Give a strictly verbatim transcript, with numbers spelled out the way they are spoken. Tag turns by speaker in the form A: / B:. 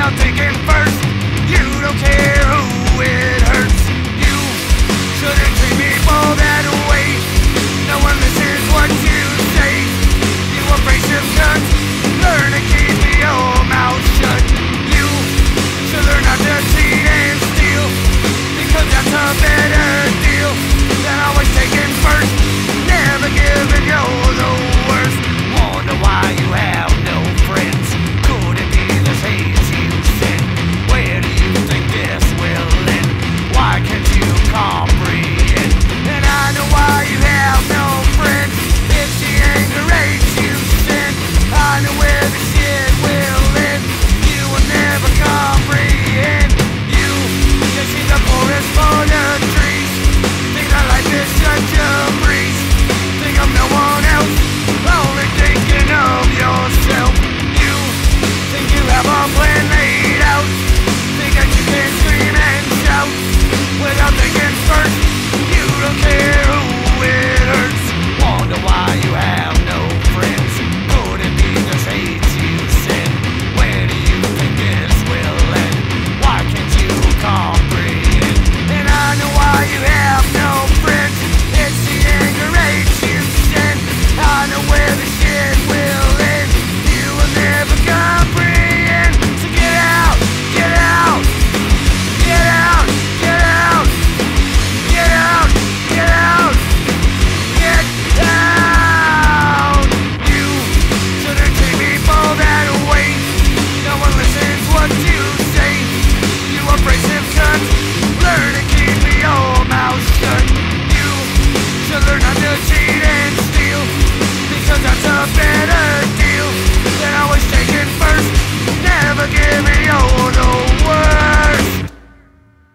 A: without thinking first. You don't care who it hurts. You shouldn't treat people that way. No one listens what you say. You abrasive cunt, learn to keep your mouth shut. You should learn not to cheat and steal, because that's a better deal than always taking first, never giving you the worst. Wonder why you have no friends. Could it be this hate you send? Where do you think this will end? Why can't you comprehend? And I know why you have no friends. It's the anger rage you send. I know where the shit will end. You will never comprehend. You can see the forest for the trees. Think that life is such a breeze. Think of no one else, only thinking of yourself. You think you have a plan laid out. Think that you can scream and shout without thinking first. You don't care who it hurts. Wonder why you have no friends. Could it be the hate you send? Where do you think this will end? Why can't you comprehend? And I know why you have no friends. It's the anger rage you send. I know where the shit will end. You will never comprehend. So get out, get out, get out, get out, get out, get out, get out. You shouldn't treat people that way. No one listens what you say. You abrasive cunt, learn to keep your mouth shut. You should learn not to cheat and steal, because that's a better deal than always taking first, never giving you the